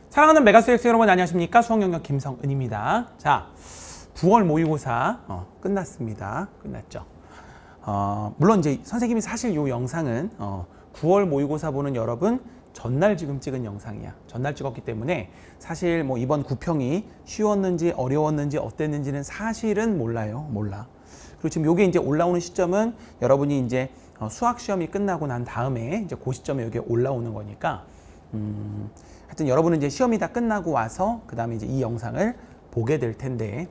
사랑하는 메가스엑스 여러분 안녕하십니까? 수학영역 김성은입니다. 자, 9월 모의고사 끝났습니다. 끝났죠. 물론 이제 선생님이 사실 이 영상은 9월 모의고사 보는 여러분 전날 지금 찍은 영상이야. 전날 찍었기 때문에 사실 뭐 이번 구평이 쉬웠는지 어려웠는지 어땠는지는 사실은 몰라요. 몰라. 그리고 지금 요게 이제 올라오는 시점은 여러분이 이제 수학 시험이 끝나고 난 다음에 이제 그 시점에 여기 올라오는 거니까 하여튼 여러분은 이제 시험이 다 끝나고 와서 그 다음에 이제 이 영상을 보게 될 텐데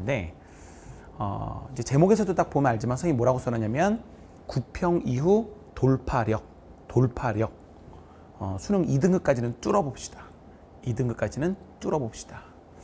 이제 제목에서도 딱 보면 알지만 선생님이 뭐라고 써놨냐면 구평 이후 돌파력 수능 2등급까지는 뚫어봅시다. 2등급까지는 뚫어봅시다.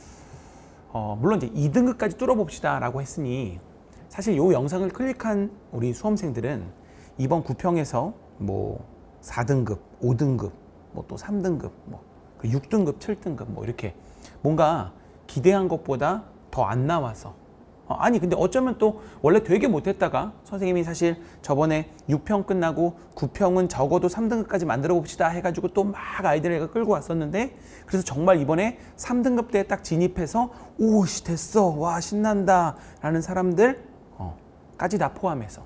물론 이제 2등급까지 뚫어봅시다 라고 했으니 사실 이 영상을 클릭한 우리 수험생들은 이번 구평에서 뭐 4등급, 5등급, 뭐 또 3등급, 뭐 6등급, 7등급 뭐 이렇게 뭔가 기대한 것보다 더 안 나와서 아니 근데 어쩌면 또 원래 되게 못했다가 선생님이 사실 저번에 6평 끝나고 9평은 적어도 3등급까지 만들어 봅시다 해가지고 또 막 아이들을 끌고 왔었는데 그래서 정말 이번에 3등급 대에 딱 진입해서 오씨 됐어 와 신난다 라는 사람들 까지 다 포함해서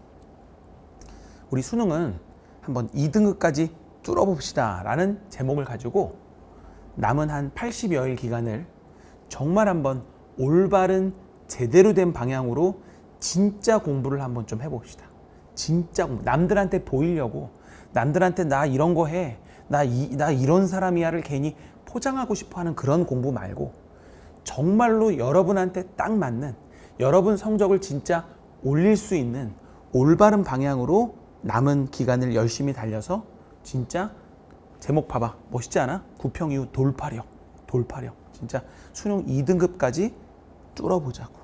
우리 수능은 한번 2등급까지 뚫어봅시다 라는 제목을 가지고 남은 한 80여일 기간을 정말 한번 올바른 제대로 된 방향으로 진짜 공부를 한번 좀 해봅시다. 진짜 공부. 남들한테 보이려고 남들한테 나 이런 거 해. 나 이런 사람이야를 괜히 포장하고 싶어하는 그런 공부 말고 정말로 여러분한테 딱 맞는 여러분 성적을 진짜 올릴 수 있는 올바른 방향으로 남은 기간을 열심히 달려서 진짜 제목 봐봐. 멋있지 않아? 구평 이후 돌파력. 진짜 수능 2등급까지 뚫어보자고.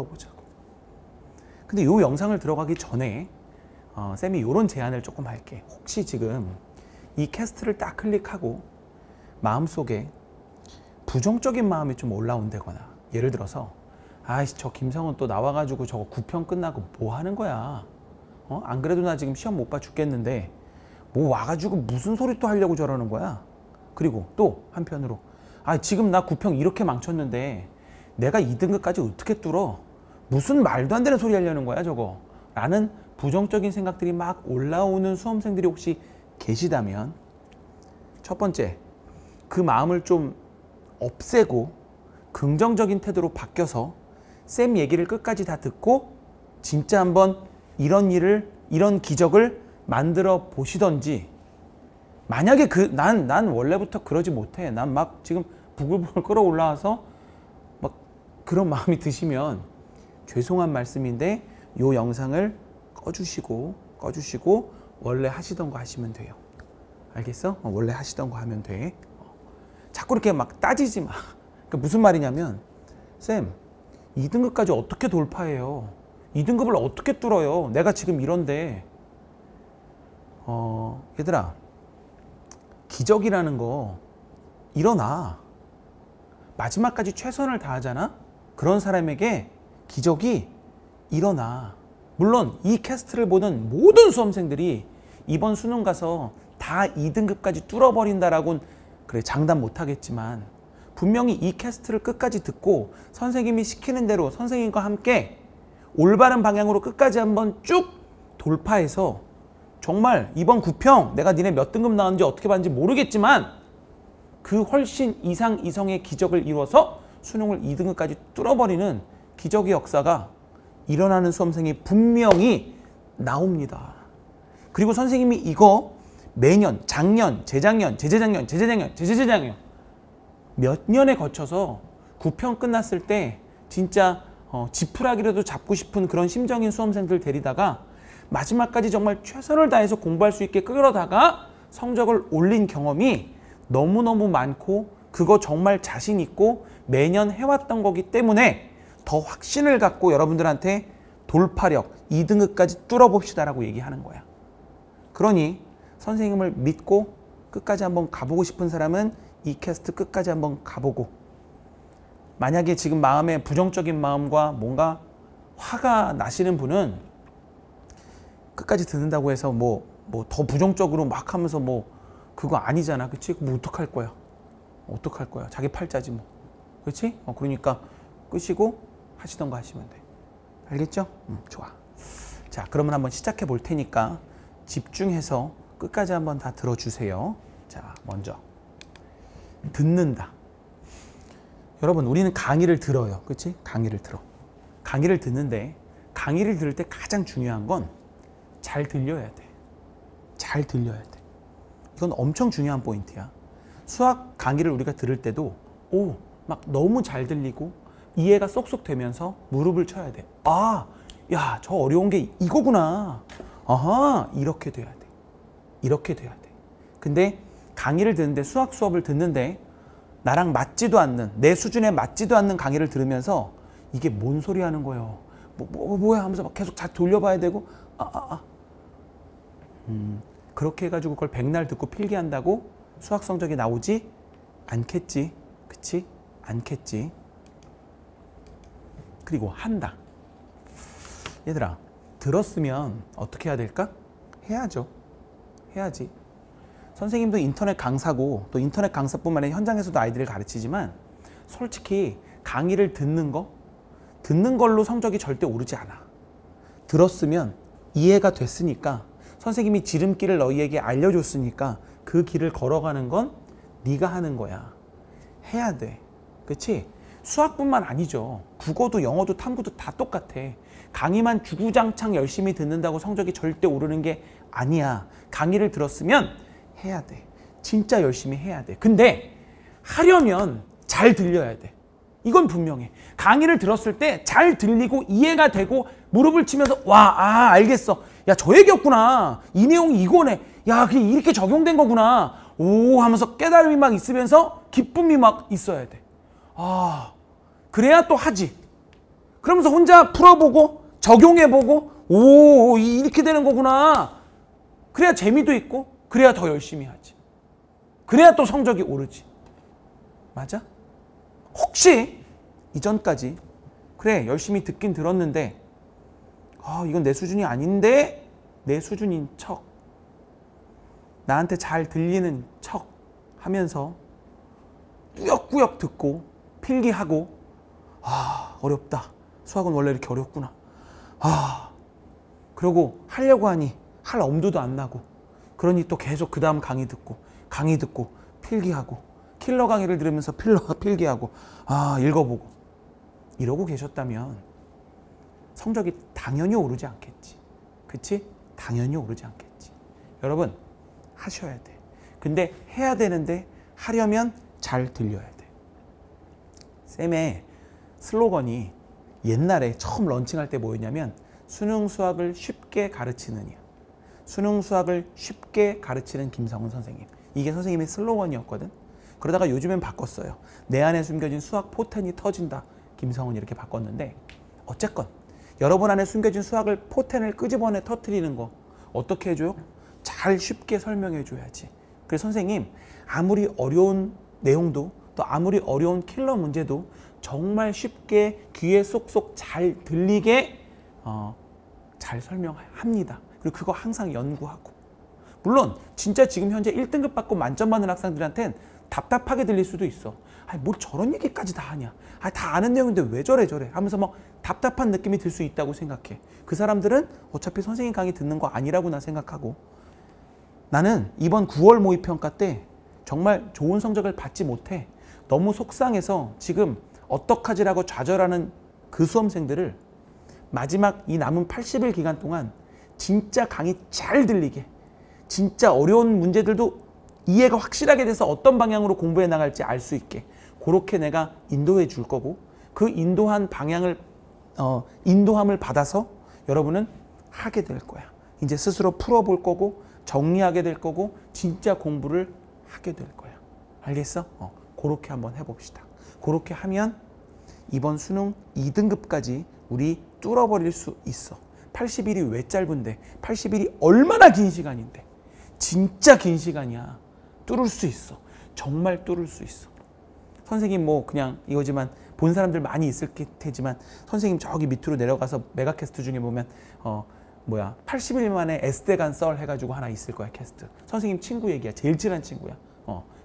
근데 이 영상을 들어가기 전에 쌤이 이런 제안을 조금 할게. 혹시 지금 이 캐스트를 딱 클릭하고 마음속에 부정적인 마음이 좀 올라온다거나 예를 들어서 아이씨 저 김성은 또 나와가지고 저거 9평 끝나고 뭐 하는 거야? 안 그래도 나 지금 시험 못 봐 죽겠는데 뭐 와가지고 무슨 소리 또 하려고 저러는 거야? 그리고 또 한편으로 아 지금 나 9평 이렇게 망쳤는데 내가 2등급까지 어떻게 뚫어? 무슨 말도 안 되는 소리 하려는 거야 저거? 라는 부정적인 생각들이 막 올라오는 수험생들이 혹시 계시다면 첫 번째, 그 마음을 좀 없애고 긍정적인 태도로 바뀌어서 쌤 얘기를 끝까지 다 듣고 진짜 한번 이런 기적을 만들어 보시던지 만약에 난 원래부터 그러지 못해. 난 막 지금 부글부글 끌어올라와서 막 그런 마음이 드시면 죄송한 말씀인데 요 영상을 꺼주시고 원래 하시던 거 하시면 돼요. 알겠어? 원래 하시던 거 하면 돼. 자꾸 이렇게 막 따지지 마. 그러니까 무슨 말이냐면 쌤 2등급까지 어떻게 돌파해요? 2등급을 어떻게 뚫어요? 내가 지금 이런데 얘들아 기적이라는 거 일어나. 마지막까지 최선을 다하잖아? 그런 사람에게 기적이 일어나. 물론 이 캐스트를 보는 모든 수험생들이 이번 수능 가서 다 2등급까지 뚫어버린다라고는 그래 장담 못하겠지만 분명히 이 캐스트를 끝까지 듣고 선생님이 시키는 대로 선생님과 함께 올바른 방향으로 끝까지 한번 쭉 돌파해서 정말 이번 9평 내가 니네 몇 등급 나왔는지 어떻게 봤는지 모르겠지만 그 훨씬 이상의 기적을 이루어서 수능을 2등급까지 뚫어버리는 기적의 역사가 일어나는 수험생이 분명히 나옵니다. 그리고 선생님이 이거 매년, 작년, 재작년 몇 년에 거쳐서 9평 끝났을 때 진짜 지푸라기라도 잡고 싶은 그런 심정인 수험생들 데리다가 마지막까지 정말 최선을 다해서 공부할 수 있게 끌어다가 성적을 올린 경험이 너무너무 많고 그거 정말 자신 있고 매년 해왔던 거기 때문에 더 확신을 갖고 여러분들한테 돌파력 2등급까지 뚫어봅시다 라고 얘기하는 거야. 그러니 선생님을 믿고 끝까지 한번 가보고 싶은 사람은 이 캐스트 끝까지 한번 가보고 만약에 지금 마음에 부정적인 마음과 뭔가 화가 나시는 분은 끝까지 듣는다고 해서 뭐 더 부정적으로 막 하면서 뭐 그거 아니잖아. 그치? 뭐 어떡할 거야? 어떡할 거야? 자기 팔자지 뭐. 그렇지? 그러니까 끄시고 하시던 거 하시면 돼. 알겠죠? 좋아. 자, 그러면 한번 시작해 볼 테니까 집중해서 끝까지 한번 다 들어주세요. 자, 먼저 듣는다. 여러분, 우리는 강의를 들어요. 그렇지? 강의를 들어. 강의를 듣는데 강의를 들을 때 가장 중요한 건 잘 들려야 돼. 잘 들려야 돼. 이건 엄청 중요한 포인트야. 수학 강의를 우리가 들을 때도 막 너무 잘 들리고 이해가 쏙쏙 되면서 무릎을 쳐야 돼. 아, 야, 저 어려운 게 이거구나. 아하, 이렇게 돼야 돼. 이렇게 돼야 돼. 근데 강의를 듣는데, 수학 수업을 듣는데 나랑 맞지도 않는, 내 수준에 맞지도 않는 강의를 들으면서 이게 뭔 소리 하는 거예요. 뭐야 하면서 막 계속 잘 돌려봐야 되고 그렇게 해가지고 그걸 백날 듣고 필기한다고 수학 성적이 나오지 않겠지. 그치? 않겠지. 그리고 한다. 얘들아, 들었으면 어떻게 해야 될까? 해야죠. 해야지. 선생님도 인터넷 강사고, 또 인터넷 강사뿐만 아니라 현장에서도 아이들을 가르치지만 솔직히 강의를 듣는 걸로 성적이 절대 오르지 않아. 들었으면 이해가 됐으니까, 선생님이 지름길을 너희에게 알려줬으니까 그 길을 걸어가는 건 네가 하는 거야. 해야 돼. 그치? 수학뿐만 아니죠. 국어도 영어도 탐구도 다 똑같아. 강의만 주구장창 열심히 듣는다고 성적이 절대 오르는 게 아니야. 강의를 들었으면 해야 돼. 진짜 열심히 해야 돼. 근데 하려면 잘 들려야 돼. 이건 분명해. 강의를 들었을 때 잘 들리고 이해가 되고 무릎을 치면서 알겠어. 야, 저 얘기였구나. 이 내용이 이거네. 야, 그게 이렇게 적용된 거구나. 오 하면서 깨달음이 막 있으면서 기쁨이 막 있어야 돼. 그래야 또 하지. 그러면서 혼자 풀어보고 적용해보고 이렇게 되는 거구나. 그래야 재미도 있고 그래야 더 열심히 하지. 그래야 또 성적이 오르지. 맞아? 혹시 이전까지 그래 열심히 듣긴 들었는데 이건 내 수준이 아닌데 내 수준인 척, 나한테 잘 들리는 척 하면서 꾸역꾸역 듣고 필기하고 어렵다. 수학은 원래 이렇게 어렵구나. 그러고 하려고 하니 할 엄두도 안 나고, 그러니 또 계속 그 다음 강의 듣고 필기하고, 킬러 강의를 들으면서 필기하고 읽어보고 이러고 계셨다면 성적이 당연히 오르지 않겠지. 그치? 당연히 오르지 않겠지. 여러분, 하셔야 돼. 근데 해야 되는데 하려면 잘 들려야 돼. 쌤의 슬로건이 옛날에 처음 런칭할 때 뭐였냐면 수능 수학을 쉽게 가르치느냐, 수능 수학을 쉽게 가르치는 김성훈 선생님. 이게 선생님의 슬로건이었거든. 그러다가 요즘엔 바꿨어요. 내 안에 숨겨진 수학 포텐이 터진다, 김성훈, 이렇게 바꿨는데, 어쨌건 여러분 안에 숨겨진 수학을 포텐을 끄집어내 터뜨리는 거 어떻게 해줘요? 잘 쉽게 설명해 줘야지. 그래서 선생님 아무리 어려운 내용도, 또 아무리 어려운 킬러 문제도 정말 쉽게 귀에 쏙쏙 잘 들리게 잘 설명합니다. 그리고 그거 항상 연구하고. 물론 진짜 지금 현재 1등급 받고 만점 받는 학생들한테는 답답하게 들릴 수도 있어. 뭐 저런 얘기까지 다 하냐, 다 아는 내용인데 왜 저래 하면서 막 답답한 느낌이 들 수 있다고 생각해. 그 사람들은 어차피 선생님 강의 듣는 거 아니라고 나 생각하고, 나는 이번 9월 모의평가 때 정말 좋은 성적을 받지 못해 너무 속상해서 지금 어떡하지라고 좌절하는 그 수험생들을 마지막 이 남은 80일 기간 동안 진짜 강의 잘 들리게, 진짜 어려운 문제들도 이해가 확실하게 돼서 어떤 방향으로 공부해 나갈지 알 수 있게 그렇게 내가 인도해 줄 거고, 그 인도한 방향을 인도함을 받아서 여러분은 하게 될 거야. 이제 스스로 풀어볼 거고 정리하게 될 거고 진짜 공부를 하게 될 거야. 알겠어? 그렇게 한번 해봅시다. 그렇게 하면 이번 수능 2등급까지 우리 뚫어버릴 수 있어. 80일이 왜 짧은데, 80일이 얼마나 긴 시간인데, 진짜 긴 시간이야. 뚫을 수 있어. 정말 뚫을 수 있어. 선생님 뭐 그냥 이거지만 본 사람들 많이 있을 테지만, 선생님 저기 밑으로 내려가서 메가캐스트 중에 보면 80일 만에 S대간 썰 해가지고 하나 있을 거야. 캐스트. 선생님 친구 얘기야. 제일 친한 친구야.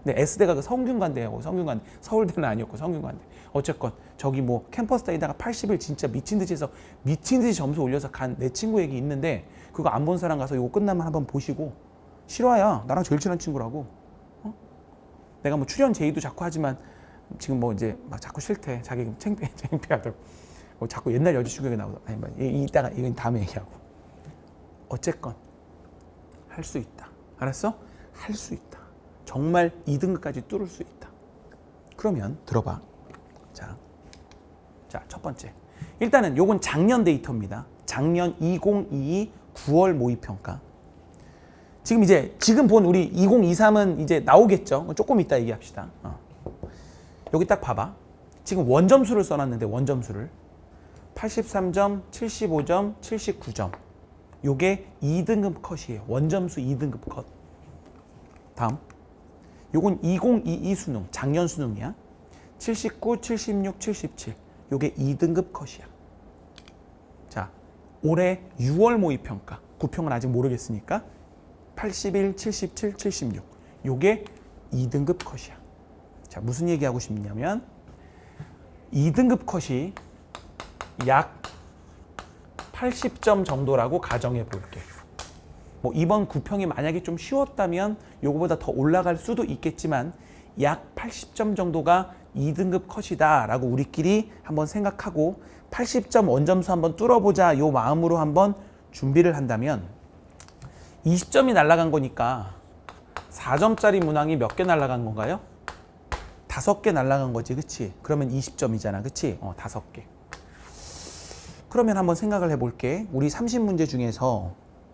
근데 S대가 그 성균관대하고 성균관대 서울대는 아니었고 성균관대. 어쨌건 저기 뭐 캠퍼스 다니다가 80일 진짜 미친 듯이 해서 미친 듯이 점수 올려서 간 내 친구 얘기 있는데 그거 안 본 사람 가서 이거 끝나면 한번 보시고 실화야. 나랑 제일 친한 친구라고. 어? 내가 뭐 출연 제의도 자꾸 하지만 지금 뭐 이제 막 자꾸 싫대. 자기 창피하다고. 뭐 자꾸 옛날 여자친구 얘기 나오고 아니 뭐 이따가 이건 다음에 얘기하고. 어쨌건 할 수 있다. 알았어? 할 수 있다. 정말 2등급까지 뚫을 수 있다. 그러면 들어봐. 자, 첫 번째. 일단은 요건 작년 데이터입니다. 작년 2022 9월 모의평가. 지금 본 우리 2023은 이제 나오겠죠. 조금 이따 얘기합시다. 여기 딱 봐봐. 지금 원점수를 써놨는데 원점수를 83점, 75점, 79점. 요게 2등급 컷이에요. 원점수 2등급 컷. 다음. 요건 2022 수능, 작년 수능이야. 79, 76, 77. 요게 2등급 컷이야. 자, 올해 6월 모의평가. 구평은 아직 모르겠으니까 81, 77, 76. 요게 2등급 컷이야. 자, 무슨 얘기하고 싶냐면 2등급 컷이 약 80점 정도라고 가정해 볼게. 뭐 이번 구평이 만약에 좀 쉬웠다면 요거보다 더 올라갈 수도 있겠지만 약 80점 정도가 2등급 컷이다 라고 우리끼리 한번 생각하고 80점 원점수 한번 뚫어보자 요 마음으로 한번 준비를 한다면 20점이 날아간 거니까 4점짜리 문항이 몇 개 날아간 건가요? 5개 날아간 거지, 그치? 그러면 20점이잖아, 그치? 5개. 그러면 한번 생각을 해볼게. 우리 30문제 중에서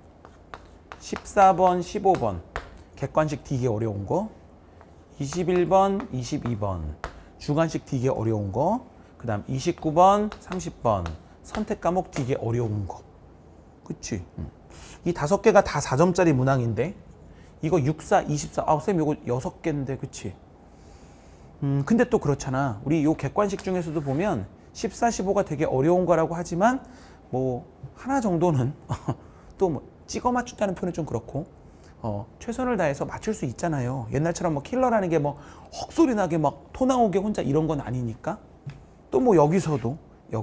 14번, 15번 객관식 되게 어려운 거, 21번, 22번 주관식 되게 어려운 거, 그 다음 29번, 30번 선택 과목 되게 어려운 거. 그치? 이 5개가 다 4점짜리 문항인데 이거 64, 24, 쌤 이거 6개인데 그치? 근데 또 그렇잖아. 우리 요 객관식 중에서도 보면 14, 15가 되게 어려운 거라고 하지만 뭐 하나 정도는 또 뭐 찍어 맞춘다는 표현은 좀 그렇고 최선을 다해서 맞출 수 있잖아요. 옛날처럼 뭐 킬러라는 게 뭐 헉소리 나게 막 토 나오게 혼자 이런 건 아니니까. 또 뭐 여기서도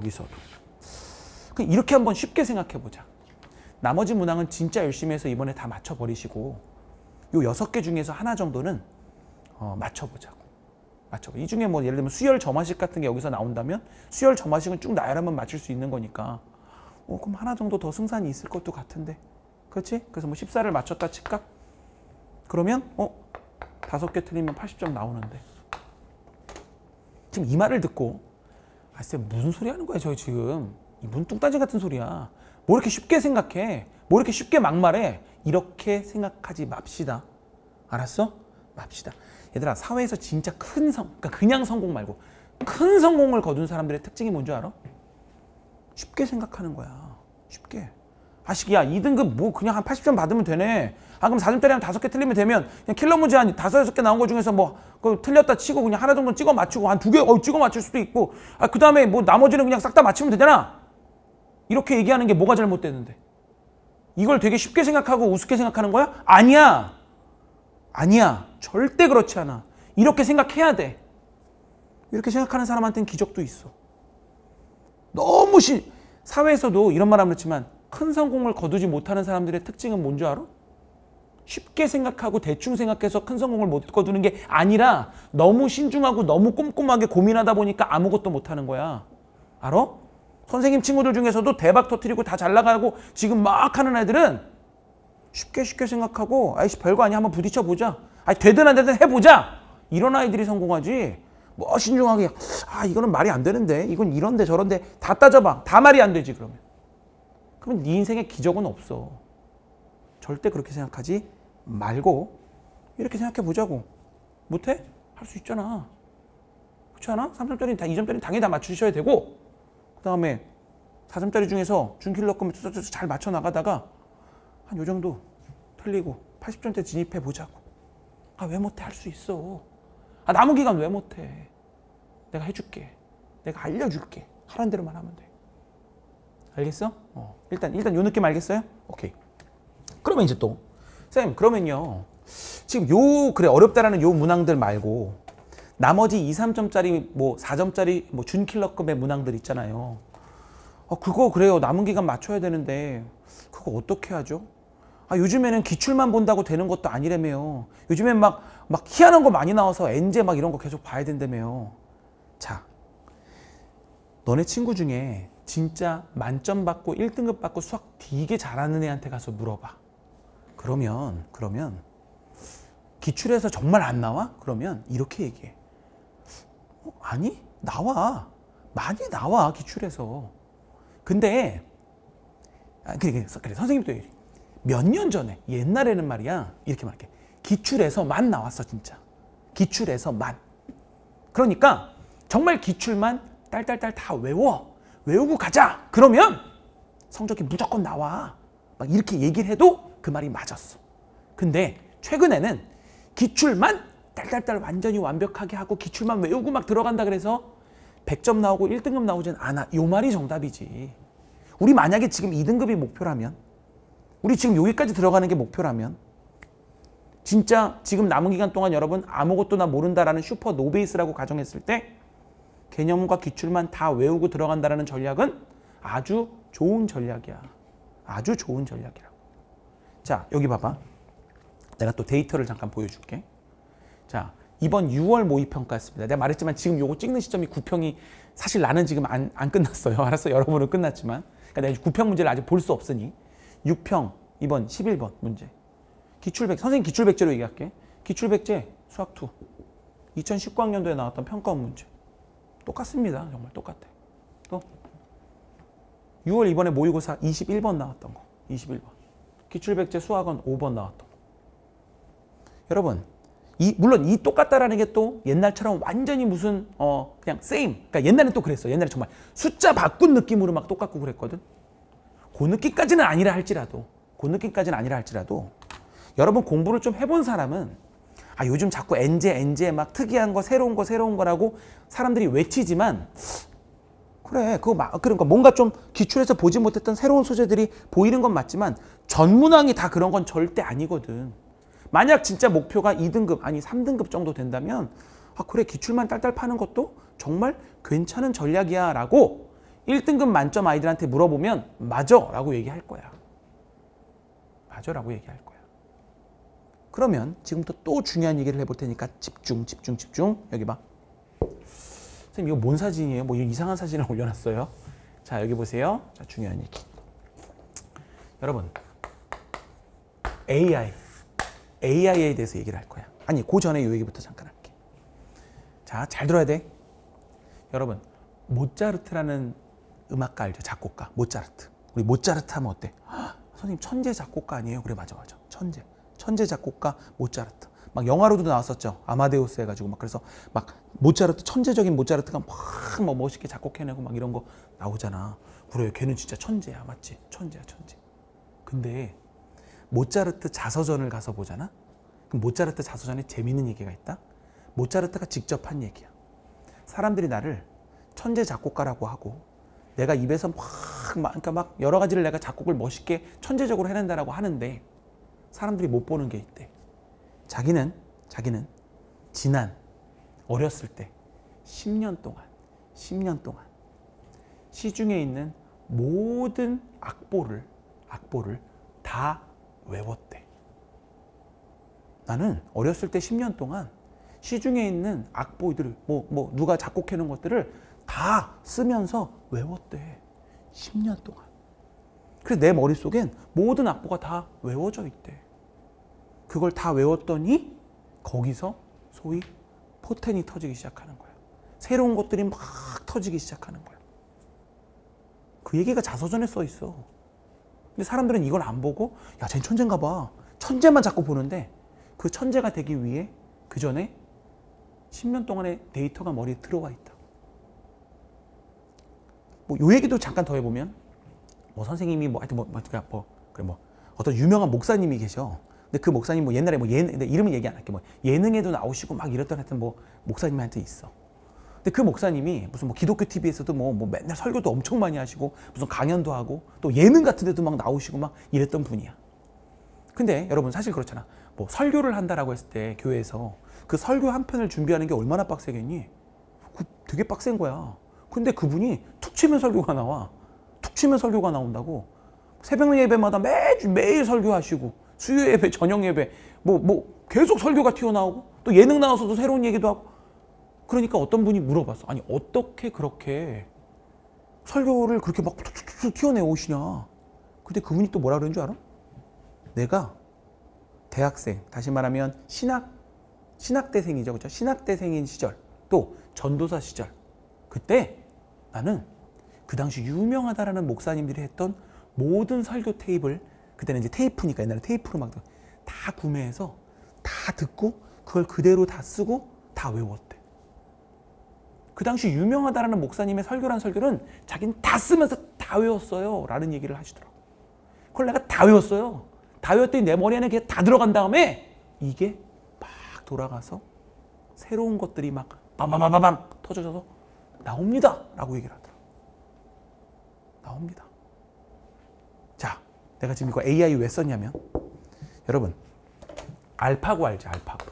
이렇게 한번 쉽게 생각해 보자. 나머지 문항은 진짜 열심히 해서 이번에 다 맞춰버리시고 요 6개 중에서 하나 정도는 맞춰보자고. 이 중에 뭐 예를 들면 수열 점화식 같은 게 여기서 나온다면 수열 점화식은 쭉 나열하면 맞출 수 있는 거니까 그럼 하나 정도 더 승산이 있을 것도 같은데. 그렇지? 그래서 뭐 14를 맞췄다 칠까? 그러면 5개 틀리면 80점 나오는데. 지금 이 말을 듣고 쌤 무슨 소리 하는 거야 저 지금. 이 문뚱따지 같은 소리야. 뭐 이렇게 쉽게 생각해. 뭐 이렇게 쉽게 막말해. 이렇게 생각하지 맙시다. 알았어? 맙시다. 얘들아, 사회에서 진짜 그러니까 그냥 성공 말고 큰 성공을 거둔 사람들의 특징이 뭔지 알아? 쉽게 생각하는 거야. 쉽게. 야 2등급 뭐 그냥 한 80점 받으면 되네. 그럼 4점짜리 한 5개 틀리면 되면 그냥 킬러 문제 한 5, 6개 나온 거 중에서 뭐 틀렸다 치고 그냥 하나 정도 찍어 맞추고 한 2개 찍어 맞출 수도 있고 그 다음에 뭐 나머지는 그냥 싹 다 맞추면 되잖아. 이렇게 얘기하는 게 뭐가 잘못되는데? 이걸 되게 쉽게 생각하고 우습게 생각하는 거야? 아니야. 절대 그렇지 않아. 이렇게 생각해야 돼. 이렇게 생각하는 사람한테는 기적도 있어. 너무 사회에서도 이런 말 하면 그렇지만 큰 성공을 거두지 못하는 사람들의 특징은 뭔지 알아? 쉽게 생각하고 대충 생각해서 큰 성공을 못 거두는 게 아니라 너무 신중하고 너무 꼼꼼하게 고민하다 보니까 아무것도 못하는 거야. 알아? 선생님 친구들 중에서도 대박 터뜨리고 다 잘 나가고 지금 막 하는 애들은 쉽게 생각하고 아이씨 별거 아니야 한번 부딪혀 보자. 되든 안 되든 해보자. 이런 아이들이 성공하지. 뭐 신중하게 이거는 말이 안 되는데 이건 이런데 저런데 다 따져봐. 다 말이 안 되지 그러면. 그러면 네 인생에 기적은 없어. 절대 그렇게 생각하지 말고 이렇게 생각해 보자고. 못해? 할 수 있잖아. 그렇지 않아? 3점짜리 2점짜리 당연히 다 맞추셔야 되고 그 다음에 4점짜리 중에서 준킬러 거면 잘 맞춰 나가다가 한 요 정도 틀리고 80점대 진입해 보자고. 왜 못해? 할 수 있어. 남은 기간 왜 못해? 내가 해줄게. 내가 알려줄게. 하라는 대로만 하면 돼. 알겠어? 일단 요 느낌 알겠어요? 오케이. 그러면 이제 또 쌤 그러면요 지금 요 그래 어렵다라는 요 문항들 말고 나머지 2, 3점짜리 뭐 4점짜리 뭐 준킬러급의 문항들 있잖아요. 그거 그래요. 남은 기간 맞춰야 되는데 그거 어떻게 하죠? 요즘에는 기출만 본다고 되는 것도 아니라며요. 요즘엔 막 희한한 거 많이 나와서 엔제 막 이런 거 계속 봐야 된다며요. 자, 너네 친구 중에 진짜 만점 받고 1등급 받고 수학 되게 잘하는 애한테 가서 물어봐. 그러면 기출에서 정말 안 나와? 그러면 이렇게 얘기해. 아니, 나와. 많이 나와, 기출에서. 근데 그래 선생님도 얘기해. 몇 년 전에 옛날에는 말이야 이렇게 말할게. 기출에서만 나왔어 진짜. 기출에서만. 그러니까 정말 기출만 딸딸딸 다 외우고 가자. 그러면 성적이 무조건 나와. 막 이렇게 얘기를 해도 그 말이 맞았어. 근데 최근에는 기출만 딸딸딸 완전히 완벽하게 하고 기출만 외우고 막 들어간다 그래서 100점 나오고 1등급 나오진 않아. 요 말이 정답이지. 우리 만약에 지금 2등급이 목표라면, 우리 지금 여기까지 들어가는 게 목표라면, 진짜 지금 남은 기간 동안 여러분 아무것도나 모른다라는 슈퍼 노베이스라고 가정했을 때 개념과 기출만 다 외우고 들어간다라는 전략은 아주 좋은 전략이야. 아주 좋은 전략이라고. 자, 여기 봐봐. 내가 또 데이터를 잠깐 보여줄게. 자, 이번 6월 모의평가였습니다. 내가 말했지만 지금 요거 찍는 시점이 9평이 사실 나는 지금 안 끝났어요. 알았어? 여러분은 끝났지만. 그러니까 내가 9평 문제를 아직 볼 수 없으니 6평 이번 11번 문제. 기출백, 선생님 기출백제로 얘기할게. 기출백제 수학2 2019학년도에 나왔던 평가원 문제. 똑같습니다. 정말 똑같아. 또 6월 이번에 모의고사 21번 나왔던 거. 21번. 기출백제 수학원 5번 나왔던 거. 여러분, 물론 이 똑같다라는 게 또 옛날처럼 완전히 무슨 그냥 same. 그러니까 옛날엔 또 그랬어. 옛날에 정말 숫자 바꾼 느낌으로 막 똑같고 그랬거든. 그 느낌까지는 아니라 할지라도 여러분 공부를 좀 해본 사람은 요즘 자꾸 엔제 막 특이한 거 새로운 거라고 사람들이 외치지만 그래 그러니까 뭔가 좀 기출에서 보지 못했던 새로운 소재들이 보이는 건 맞지만 전문항이 다 그런 건 절대 아니거든. 만약 진짜 목표가 2등급 아니 3등급 정도 된다면 그래 기출만 딸딸 파는 것도 정말 괜찮은 전략이야 라고 1등급 만점 아이들한테 물어보면 맞아 라고 얘기할 거야. 맞아 라고 얘기할 거야. 그러면 지금부터 또 중요한 얘기를 해볼 테니까 집중. 여기 봐. 선생님 이거 뭔 사진이에요? 뭐 이상한 사진을 올려놨어요. 자 여기 보세요. 자 중요한 얘기. 여러분 AI에 대해서 얘기를 할 거야. 아니 그 전에 이 얘기부터 잠깐 할게. 자 잘 들어야 돼. 여러분 모차르트라는 음악가 알죠? 작곡가 모차르트. 우리 모차르트 하면 어때? 선생님 천재 작곡가 아니에요? 그래 맞아. 천재 작곡가 모차르트. 막 영화로도 나왔었죠. 아마데우스 해가지고 막 그래서 막 모차르트 천재적인 모차르트가 막 멋있게 작곡해내고 막 이런 거 나오잖아. 그래 걔는 진짜 천재야. 맞지? 천재야 천재. 근데 모차르트 자서전을 가서 보잖아. 그럼 모차르트 자서전에 재미있는 얘기가 있다. 모차르트가 직접 한 얘기야. 사람들이 나를 천재 작곡가라고 하고 내가 입에서 그러니까 막 여러 가지를 내가 작곡을 멋있게 천재적으로 해낸다라고 하는데 사람들이 못 보는 게 있대. 자기는 지난 어렸을 때 10년 동안 시중에 있는 모든 악보를 다 외웠대. 나는 어렸을 때 10년 동안 시중에 있는 악보들을 누가 작곡해 놓은 것들을 다 쓰면서 외웠대. 10년 동안. 그래서 내 머릿속엔 모든 악보가 다 외워져 있대. 그걸 다 외웠더니 거기서 소위 포텐이 터지기 시작하는 거야. 새로운 것들이 막 터지기 시작하는 거야. 그 얘기가 자서전에 써 있어. 근데 사람들은 이걸 안 보고 야, 쟤는 천재인가 봐. 천재만 자꾸 보는데 그 천재가 되기 위해 그 전에 10년 동안의 데이터가 머리에 들어와 있다. 요 얘기도 잠깐 더 해보면 선생님이 하여튼 어떤 유명한 목사님이 계셔. 근데 그 목사님 옛날에 근데 이름은 얘기 안 할게. 예능에도 나오시고 막 이랬던 하여튼 목사님한테 있어. 근데 그 목사님이 무슨 기독교 TV에서도 맨날 설교도 엄청 많이 하시고 무슨 강연도 하고 또 예능 같은 데도 막 나오시고 막 이랬던 분이야. 근데 여러분 사실 그렇잖아. 뭐 설교를 한다라고 했을 때 교회에서 그 설교 한 편을 준비하는 게 얼마나 빡세겠니? 되게 빡센 거야. 근데 그분이 툭 치면 설교가 나와. 툭 치면 설교가 나온다고. 새벽 예배마다 매일 설교하시고 수요 예배, 저녁 예배 뭐 계속 설교가 튀어나오고 또 예능 나와서도 새로운 얘기도 하고. 그러니까 어떤 분이 물어봤어. 아니 어떻게 그렇게 설교를 그렇게 막 툭툭툭 튀어내오시냐. 근데 그분이 또 뭐라 그러는 줄 알아? 내가 대학생, 다시 말하면 신학대생이죠. 그렇죠? 신학대생인 시절, 또 전도사 시절, 그때 나는 그 당시 유명하다라는 목사님들이 했던 모든 설교 테이프를, 그때는 이제 테이프니까 옛날에 테이프로 막 다 구매해서 다 듣고 그걸 그대로 다 쓰고 다 외웠대. 그 당시 유명하다라는 목사님의 설교란 설교는 자기는 다 쓰면서 다 외웠어요 라는 얘기를 하시더라고. 그걸 내가 다 외웠어요. 다 외웠더니 내 머리 안에 그게 다 들어간 다음에 이게 막 돌아가서 새로운 것들이 막 빠바바바방 터져서 나옵니다 라고 얘기를 하더라고. 나옵니다. 자, 내가 지금 이거 AI 왜 썼냐면, 여러분 알파고 알지?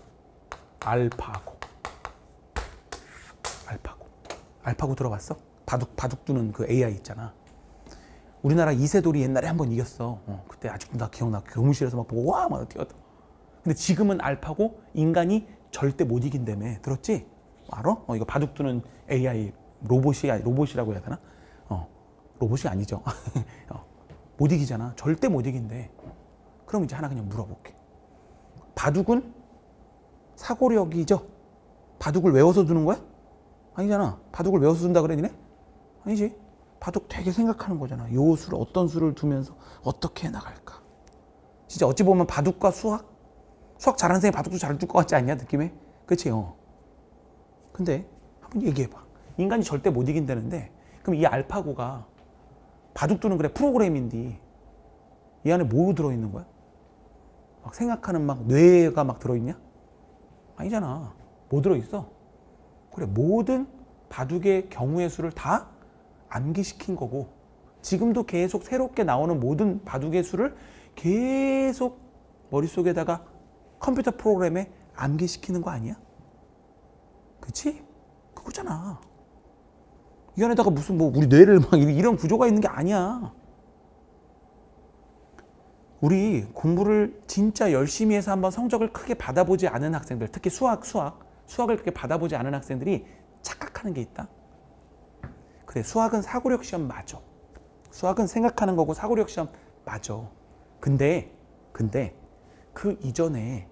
알파고 들어봤어? 바둑 두는 그 AI 있잖아. 우리나라 이세돌이 옛날에 한번 이겼어. 그때 아직도 나 기억나. 교무실에서 막 보고 와 막 뛰었다. 근데 지금은 알파고 인간이 절대 못 이긴다며. 들었지? 알아? 이거 바둑 두는 AI 로봇이라고 해야 되나? 로봇이 아니죠. 못 이기잖아. 절대 못 이긴대. 그럼 이제 하나 그냥 물어볼게. 바둑은 사고력이죠? 바둑을 외워서 두는 거야? 아니잖아. 바둑을 외워서 둔다 그래 니네? 아니지. 바둑 되게 생각하는 거잖아. 요 수를, 어떤 수를 두면서 어떻게 해나갈까. 진짜 어찌 보면 바둑과 수학 잘하는 사람이 바둑도 잘 둘 것 같지 않냐 느낌에? 그치? 근데 한번 얘기해봐. 인간이 절대 못 이긴다는데, 그럼 이 알파고가 바둑 두는 그래 프로그램인데 이 안에 뭐 들어있는 거야? 막 생각하는 막 뇌가 막 들어있냐? 아니잖아. 뭐 들어있어? 그래, 모든 바둑의 경우의 수를 다 암기시킨 거고, 지금도 계속 새롭게 나오는 모든 바둑의 수를 계속 머릿속에다가 컴퓨터 프로그램에 암기시키는 거 아니야? 그치? 그거잖아. 이 안에다가 무슨 뭐 우리 뇌를 막 이런 구조가 있는 게 아니야. 우리 공부를 진짜 열심히 해서 한번 성적을 크게 받아보지 않은 학생들, 특히 수학을 그렇게 받아보지 않은 학생들이 착각하는 게 있다. 그래, 수학은 사고력 시험 맞아. 수학은 생각하는 거고 사고력 시험 맞아. 근데 그 이전에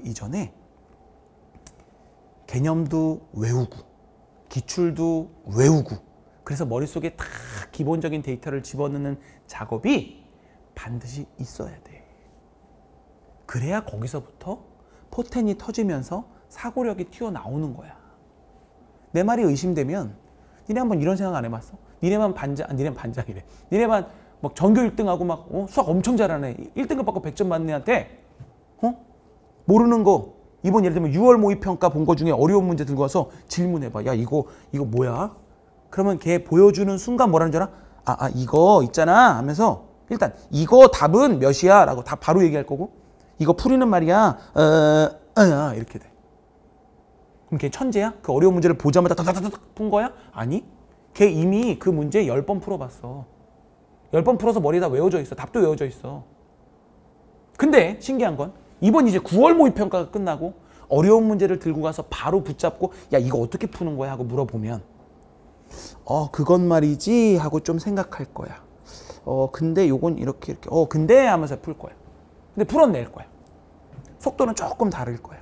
개념도 외우고 기출도 외우고, 그래서 머릿속에 다 기본적인 데이터를 집어넣는 작업이 반드시 있어야 돼. 그래야 거기서부터 포텐이 터지면서 사고력이 튀어나오는 거야. 내 말이 의심되면 니네 한번 이런 생각 안 해봤어? 니네만 반장이래. 니네만 막 전교 1등하고 막 수학 엄청 잘하네. 1등급 받고 100점 받는 애한테 모르는 거, 이번 예를 들면 6월 모의평가 본 거 중에 어려운 문제 들고 와서 질문해봐. 야 이거 뭐야? 그러면 걔 보여주는 순간 뭐라는 줄 알아? 이거 있잖아 하면서 일단 이거 답은 몇이야? 라고 다 바로 얘기할 거고, 이거 풀이는 말이야 이렇게 돼. 그럼 걔 천재야? 그 어려운 문제를 보자마자 다다다닥 푼 거야? 아니, 걔 이미 그 문제 10번 풀어봤어. 10번 풀어서 머리에다 외워져 있어. 답도 외워져 있어. 근데 신기한 건 이번 이제 9월 모의평가가 끝나고 어려운 문제를 들고 가서 바로 붙잡고 야 이거 어떻게 푸는 거야? 하고 물어보면 그건 말이지 하고 좀 생각할 거야. 근데 요건 이렇게 근데 하면서 풀 거야. 근데 풀어낼 거야. 속도는 조금 다를 거야.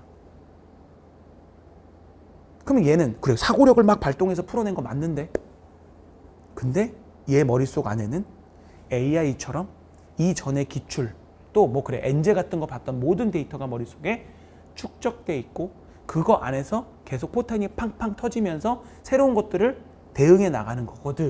그러면 얘는 그래 사고력을 막 발동해서 풀어낸 거 맞는데, 근데 얘 머릿속 안에는 AI처럼 이전의 기출 또 뭐 그래 엔제 같은 거 봤던 모든 데이터가 머릿속에 축적돼 있고, 그거 안에서 계속 포탄이 팡팡 터지면서 새로운 것들을 대응해 나가는 거거든.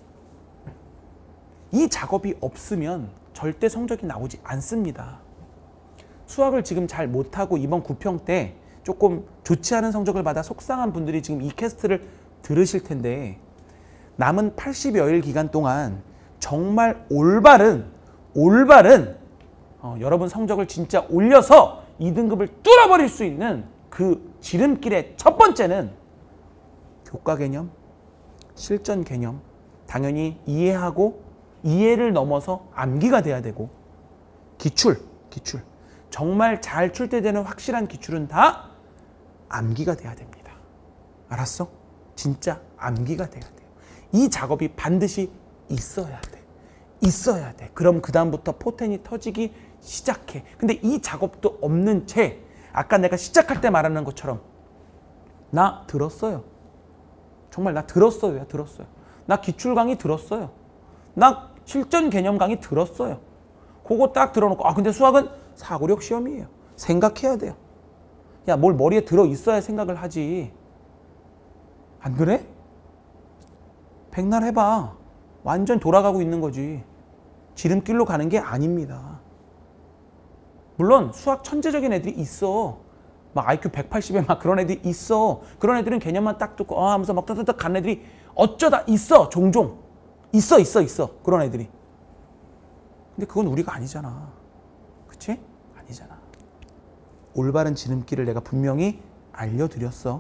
이 작업이 없으면 절대 성적이 나오지 않습니다. 수학을 지금 잘 못하고 이번 구평 때 조금 좋지 않은 성적을 받아 속상한 분들이 지금 이 캐스트를 들으실 텐데, 남은 80여일 기간 동안 정말 올바른 여러분 성적을 진짜 올려서 2등급을 뚫어버릴 수 있는 그 지름길의 첫 번째는 교과 개념, 실전 개념, 당연히 이해하고 이해를 넘어서 암기가 돼야 되고 기출. 정말 잘 출제되는 확실한 기출은 다 암기가 돼야 됩니다. 알았어? 진짜 암기가 돼야 돼요. 이 작업이 반드시 있어야 돼. 있어야 돼. 그럼 그 다음부터 포텐이 터지기 시작해. 근데 이 작업도 없는 채 아까 내가 시작할 때 말하는 것처럼 나 들었어요. 정말 나 들었어요. 나 기출 강의 들었어요. 나 실전 개념 강의 들었어요. 그거 딱 들어놓고 근데 수학은 사고력 시험이에요. 생각해야 돼요. 야, 뭘 머리에 들어 있어야 생각을 하지. 안 그래? 백날 해봐. 완전 돌아가고 있는 거지. 지름길로 가는 게 아닙니다. 물론 수학 천재적인 애들이 있어. 막 IQ 180에 막 그런 애들이 있어. 그런 애들은 개념만 딱 듣고 하면서 막 따따따 가는 애들이 어쩌다 있어. 종종. 있어. 그런 애들이. 근데 그건 우리가 아니잖아. 그치? 아니잖아. 올바른 지름길을 내가 분명히 알려드렸어.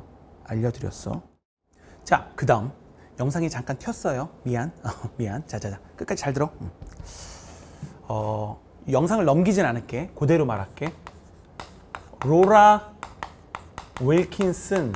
자, 그 다음 영상이 잠깐 튀었어요. 미안. 자자자. 끝까지 잘 들어. 영상을 넘기진 않을게. 그대로 말할게. 로라 윌킨슨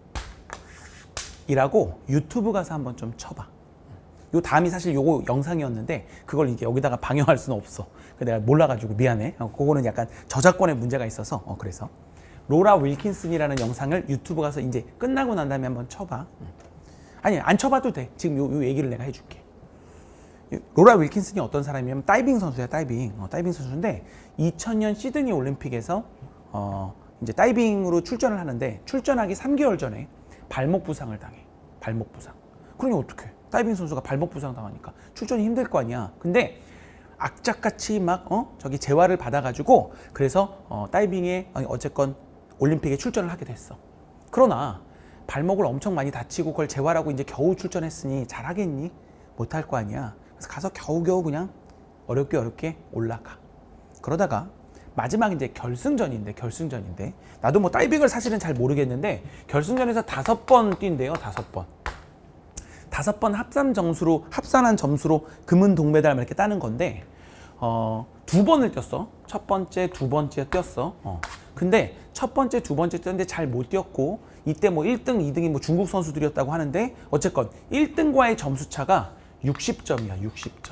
이라고 유튜브 가서 한번 좀 쳐봐. 요 다음이 사실 요거 영상이었는데 그걸 이제 여기다가 방영할 수는 없어. 내가 몰라가지고 미안해. 그거는 약간 저작권의 문제가 있어서 그래서 로라 윌킨슨이라는 영상을 유튜브 가서 이제 끝나고 난 다음에 한번 쳐봐. 아니 안 쳐봐도 돼. 지금 요 얘기를 내가 해줄게. 로라 윌킨슨이 어떤 사람이냐면 다이빙 선수야. 다이빙 선수인데 2000년 시드니 올림픽에서 이제 다이빙으로 출전을 하는데 출전하기 3개월 전에 발목 부상을 당해. 발목 부상. 그러니 어떡해. 다이빙 선수가 발목 부상 당하니까 출전이 힘들 거 아니야. 근데 악착같이 막 저기 재활을 받아가지고 그래서 다이빙에 어쨌건 올림픽에 출전을 하게 됐어. 그러나 발목을 엄청 많이 다치고 그걸 재활하고 이제 겨우 출전했으니 잘하겠니? 못할 거 아니야. 그래서 가서 겨우겨우 그냥 어렵게 올라가. 그러다가 마지막 이제 결승전인데 나도 뭐 다이빙을 사실은 잘 모르겠는데 결승전에서 5번 뛴대요. 5번. 5번 합산한 점수로 금은 동메달 이렇게 따는 건데 2번을 뛰었어. 첫 번째, 두 번째 뛰었어. 근데 첫 번째, 두 번째 뛰었는데 잘 못 뛰었고 이때 뭐 1등, 2등이 뭐 중국 선수들이었다고 하는데 어쨌건 1등과의 점수 차가 60점이야. 60점.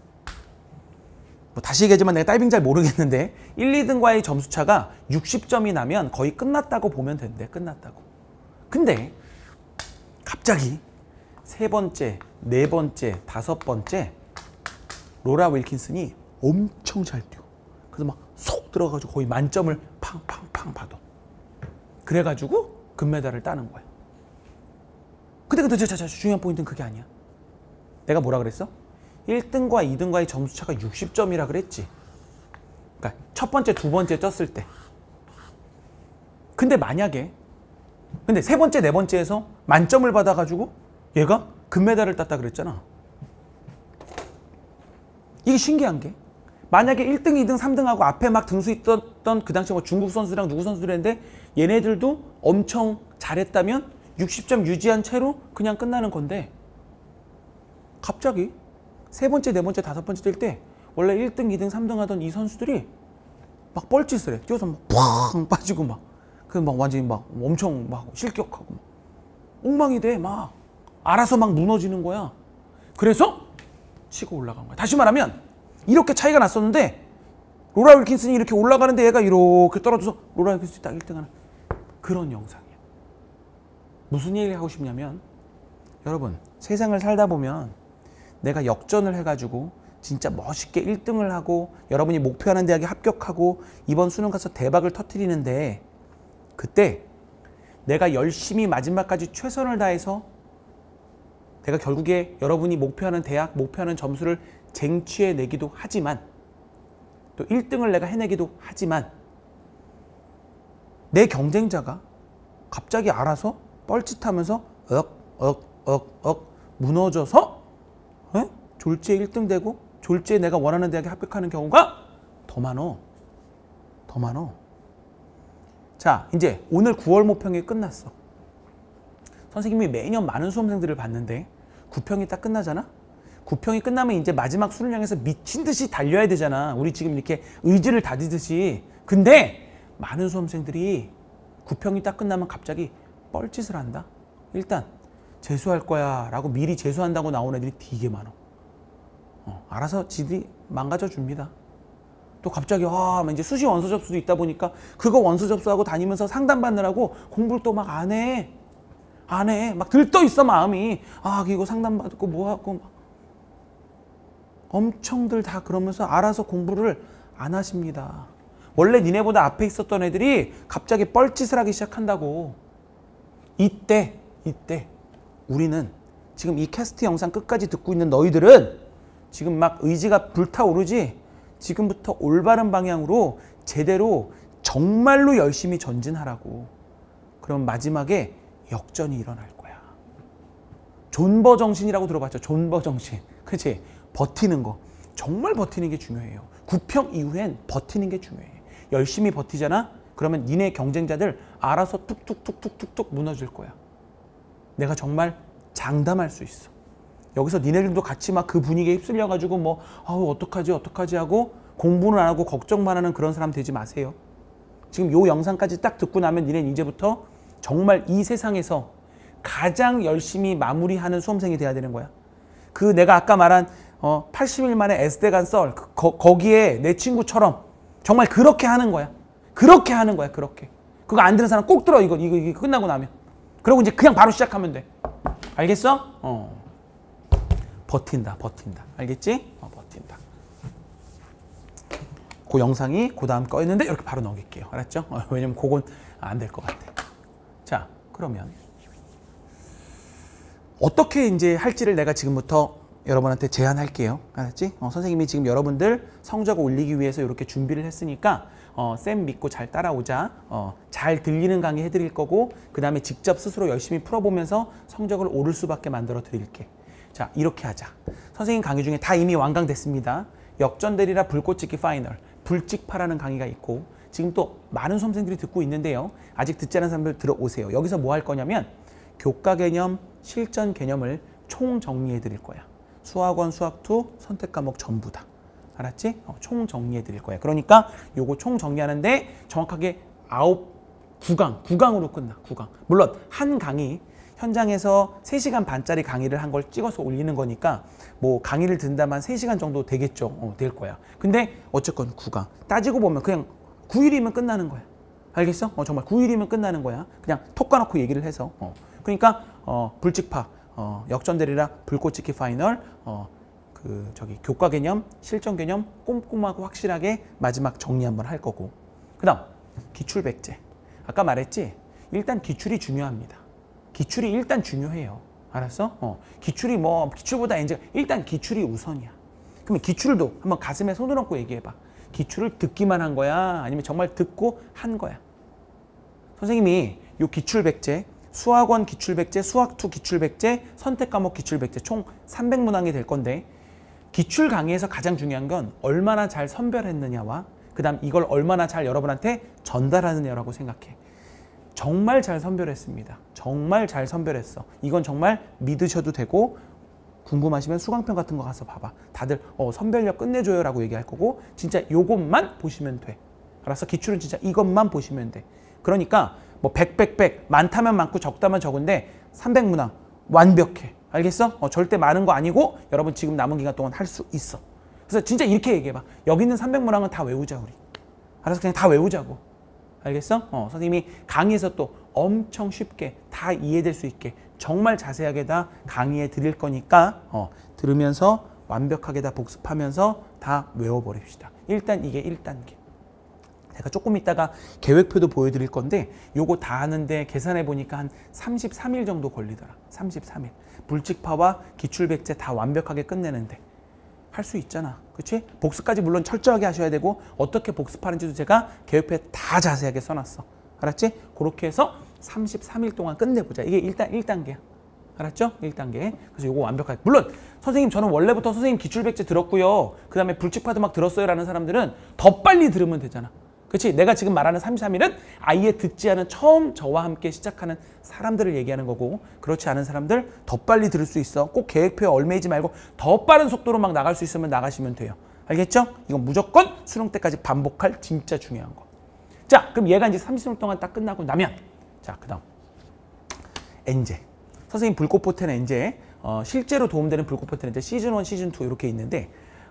뭐 다시 얘기하지만 내가 다이빙 잘 모르겠는데 1, 2등과의 점수 차가 60점이 나면 거의 끝났다고 보면 된대. 끝났다고. 근데 갑자기 3번째, 4번째, 5번째 로라 윌킨슨이 엄청 잘 뛰어. 그래서 막 속 들어가지고 거의 만점을 팡팡팡 받아. 그래가지고 금메달을 따는 거야. 근데 중요한 포인트는 그게 아니야. 내가 뭐라 그랬어? 1등과 2등과의 점수차가 60점이라 그랬지. 그러니까 첫 번째, 두 번째 쪘을 때. 근데 만약에 세 번째, 네 번째에서 만점을 받아가지고 얘가 금메달을 땄다 그랬잖아. 이게 신기한 게 만약에 1등, 2등, 3등하고 앞에 막 등수 있었던 그 당시 뭐 중국 선수랑 누구 선수들인데 얘네들도 엄청 잘했다면 60점 유지한 채로 그냥 끝나는 건데 갑자기 3번째, 4번째, 5번째 뛸 때 원래 1등, 2등, 3등 하던 이 선수들이 막 뻘짓을 해. 뛰어서 막 팡 빠지고 막 완전히 막 엄청 막 실격하고 막 엉망이 돼. 막 알아서 막 무너지는 거야. 그래서 치고 올라간 거야. 다시 말하면 이렇게 차이가 났었는데 로라 윌킨슨이 이렇게 올라가는데 얘가 이렇게 떨어져서 로라 윌킨슨이 딱 1등하는 그런 영상이야. 무슨 얘기를 하고 싶냐면 여러분 세상을 살다 보면 내가 역전을 해가지고 진짜 멋있게 1등을 하고 여러분이 목표하는 대학에 합격하고 이번 수능 가서 대박을 터뜨리는데 그때 내가 열심히 마지막까지 최선을 다해서 내가 결국에 여러분이 목표하는 대학, 목표하는 점수를 쟁취해내기도 하지만 또 1등을 내가 해내기도 하지만 내 경쟁자가 갑자기 알아서 뻘짓하면서 무너져서 졸지에 1등 되고 졸지에 내가 원하는 대학에 합격하는 경우가 더 많어. 자, 이제 오늘 9월 모평이 끝났어. 선생님이 매년 많은 수험생들을 봤는데 9평이 딱 끝나잖아? 9평이 끝나면 이제 마지막 수를 향해서 미친 듯이 달려야 되잖아. 우리 지금 이렇게 의지를 다지듯이. 근데 많은 수험생들이 9평이 딱 끝나면 갑자기 뻘짓을 한다. 일단 재수할 거야 라고 미리 재수한다고 나온 애들이 되게 많아. 알아서 지들이 망가져 줍니다. 또 갑자기 이제 수시 원서 접수도 있다 보니까 그거 원서 접수하고 다니면서 상담 받느라고 공부를 또 막 안 해. 막 들떠 있어 마음이. 이거 상담 받고 뭐 하고 막. 엄청들 다 그러면서 알아서 공부를 안 하십니다. 원래 니네보다 앞에 있었던 애들이 갑자기 뻘짓을 하기 시작한다고. 이때 우리는 지금 이 캐스트 영상 끝까지 듣고 있는 너희들은 지금 막 의지가 불타오르지? 지금부터 올바른 방향으로 제대로 정말로 열심히 전진하라고. 그럼 마지막에 역전이 일어날 거야. 존버 정신이라고 들어봤죠? 존버 정신. 그치? 버티는 거. 정말 버티는 게 중요해요. 9평 이후엔 버티는 게 중요해. 열심히 버티잖아? 그러면 니네 경쟁자들 알아서 뚝뚝뚝뚝뚝뚝 무너질 거야. 내가 정말 장담할 수 있어. 여기서 니네들도 같이 막 그 분위기에 휩쓸려가지고 어떡하지 하고 공부는 안 하고 걱정만 하는 그런 사람 되지 마세요. 지금 요 영상까지 딱 듣고 나면 니네는 이제부터 정말 이 세상에서 가장 열심히 마무리하는 수험생이 돼야 되는 거야. 그 내가 아까 말한 80일 만에 S대 간 썰 거기에 내 친구처럼 정말 그렇게 하는 거야. 그렇게 하는 거야. 그렇게. 그거 안 들은 사람 꼭 들어. 이거 끝나고 나면. 그리고 이제 그냥 바로 시작하면 돼. 알겠어? 버틴다. 알겠지? 버틴다. 그 영상이 그 다음 거였는데 이렇게 바로 넘길게요. 알았죠? 왜냐면 그건 안 될 것 같아. 자, 그러면 어떻게 이제 할지를 내가 지금부터 여러분한테 제안할게요. 알았지? 선생님이 지금 여러분들 성적 올리기 위해서 이렇게 준비를 했으니까 쌤 믿고 잘 따라오자. 잘 들리는 강의 해드릴 거고 그 다음에 직접 스스로 열심히 풀어보면서 성적을 오를 수밖에 만들어 드릴게. 자, 이렇게 하자. 선생님 강의 중에 다 이미 완강됐습니다. 역전되리라 불꽃 찍기 파이널, 불찍파라는 강의가 있고 지금 또 많은 수험생들이 듣고 있는데요. 아직 듣지 않은 사람들 들어오세요. 여기서 뭐 할 거냐면 교과 개념, 실전 개념을 총 정리해 드릴 거야. 수학원, 수학2 선택 과목 전부 다. 알았지? 총 정리해 드릴 거야. 그러니까 요거 총 정리하는데 정확하게 9강으로 끝나. 9강. 물론 한 강의 현장에서 3시간 반짜리 강의를 한 걸 찍어서 올리는 거니까 뭐 강의를 듣는다만 3시간 정도 되겠죠. 될 거야. 근데 어쨌건 9강. 따지고 보면 그냥 9일이면 끝나는 거야. 알겠어? 정말 9일이면 끝나는 거야. 그냥 톡 까놓고 얘기를 해서. 그러니까 불찍파, 역전되리라 불꽃 찍기 파이널, 교과 개념, 실전 개념 꼼꼼하고 확실하게 마지막 정리 한번 할 거고. 그 다음 기출 백제. 아까 말했지? 일단 기출이 중요합니다. 기출이 일단 중요해요. 알았어? 기출보다 이제 일단 기출이 우선이야. 그러면 기출도 한번 가슴에 손을 얹고 얘기해봐. 기출을 듣기만 한 거야? 아니면 정말 듣고 한 거야? 선생님이 요 기출 백제, 수학원 기출 백제, 수학2 기출 백제, 선택 과목 기출 백제 총 300문항이 될 건데 기출 강의에서 가장 중요한 건 얼마나 잘 선별했느냐와 그 다음 이걸 얼마나 잘 여러분한테 전달하느냐라고 생각해. 정말 잘 선별했습니다. 정말 잘 선별했어. 이건 정말 믿으셔도 되고 궁금하시면 수강편 같은 거 가서 봐봐. 다들 선별력 끝내줘요 라고 얘기할 거고 진짜 요것만 보시면 돼. 알았어? 기출은 진짜 이것만 보시면 돼. 그러니까 뭐 100 많다면 많고 적다면 적은데 300문항 완벽해. 알겠어? 절대 많은 거 아니고 여러분 지금 남은 기간 동안 할 수 있어. 그래서 진짜 이렇게 얘기해봐. 여기 있는 300문항은 다 외우자 우리. 알았어? 그냥 다 외우자고. 알겠어? 선생님이 강의에서 또 엄청 쉽게 다 이해될 수 있게 정말 자세하게 다 강의해 드릴 거니까 들으면서 완벽하게 다 복습하면서 다 외워버립시다. 일단 이게 1단계. 제가 조금 있다가 계획표도 보여드릴 건데 요거 다 하는데 계산해 보니까 한 33일 정도 걸리더라. 33일. 불찍파와 기출백제 다 완벽하게 끝내는데 할 수 있잖아. 그치? 복습까지 물론 철저하게 하셔야 되고 어떻게 복습하는지도 제가 계획표에 다 자세하게 써놨어. 알았지? 그렇게 해서 33일 동안 끝내보자. 이게 일단 1단계야. 알았죠? 1단계. 그래서 요거 완벽하게. 물론 선생님 저는 원래부터 선생님 기출백제 들었고요. 그 다음에 불칙파도 막 들었어요 라는 사람들은 더 빨리 들으면 되잖아. 그렇지? 내가 지금 말하는 33일은 아예 듣지 않은 처음 저와 함께 시작하는 사람들을 얘기하는 거고, 그렇지 않은 사람들 더 빨리 들을 수 있어. 꼭 계획표에 얽매이지 말고 더 빠른 속도로 막 나갈 수 있으면 나가시면 돼요. 알겠죠? 이건 무조건 수능 때까지 반복할 진짜 중요한 거. 자, 그럼 얘가 이제 30분 동안 딱 끝나고 나면, 자, 그 다음 엔제. 선생님 불꽃포텐 엔제, 실제로 도움되는 불꽃포텐 엔제 시즌 1, 시즌 2 이렇게 있는데,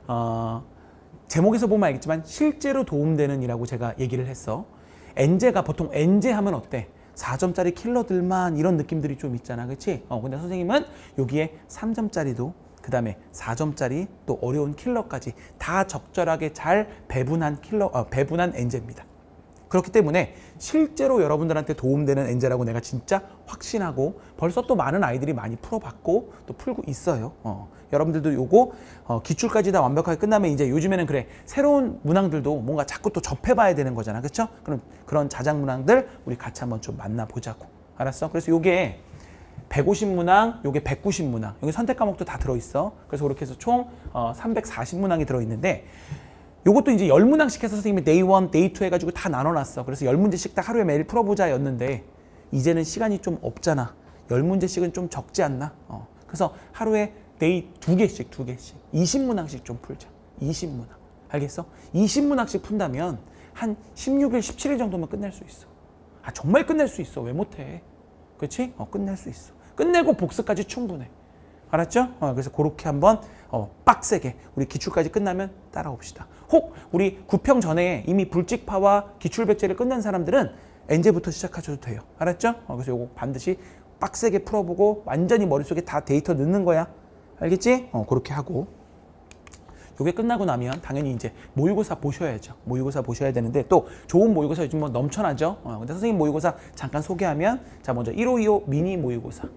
제목에서 보면 알겠지만 실제로 도움되는 이라고 제가 얘기를 했어. 엔제가 보통 엔제 하면 어때? 4점짜리 킬러들만 이런 느낌들이 좀 있잖아. 그렇지? 근데 선생님은 여기에 3점짜리도 그 다음에 4점짜리 또 어려운 킬러까지 다 적절하게 잘 배분한 배분한 엔제입니다. 그렇기 때문에 실제로 여러분들한테 도움되는 엔제라고 내가 진짜 확신하고 벌써 또 많은 아이들이 많이 풀어봤고 또 풀고 있어요. 여러분들도 요거 기출까지 다 완벽하게 끝나면 이제 요즘에는 그래 새로운 문항들도 뭔가 자꾸 또 접해봐야 되는 거잖아. 그렇죠? 그럼 그런 자작 문항들 우리 같이 한번 좀 만나보자고. 알았어? 그래서 요게 150문항, 요게 190문항. 여기 선택 과목도 다 들어있어. 그래서 그렇게 해서 총 340문항이 들어있는데 요것도 이제 10문항씩 해서 선생님이 day 1, day 2 해가지고 다 나눠놨어. 그래서 10문제씩 딱 하루에 매일 풀어보자 였는데 이제는 시간이 좀 없잖아. 10문제씩은 좀 적지 않나? 그래서 하루에 day 2개씩 20문항씩 좀 풀자. 20문항. 알겠어? 20문항씩 푼다면 한 16일, 17일 정도면 끝낼 수 있어. 아, 정말 끝낼 수 있어. 왜 못해? 그렇지? 끝낼 수 있어. 끝내고 복습까지 충분해. 알았죠? 그래서 그렇게 한번 빡세게 우리 기출까지 끝나면 따라옵시다. 혹 우리 9평 전에 이미 불직파와 기출백제를 끝낸 사람들은 엔제부터 시작하셔도 돼요. 알았죠? 그래서 요거 반드시 빡세게 풀어보고 완전히 머릿속에 다 데이터 넣는 거야. 알겠지? 그렇게 하고 요게 끝나고 나면 당연히 이제 모의고사 보셔야죠. 모의고사 보셔야 되는데 또 좋은 모의고사 요즘 뭐 넘쳐나죠. 근데 선생님 모의고사 잠깐 소개하면 자 먼저 1525 미니 모의고사.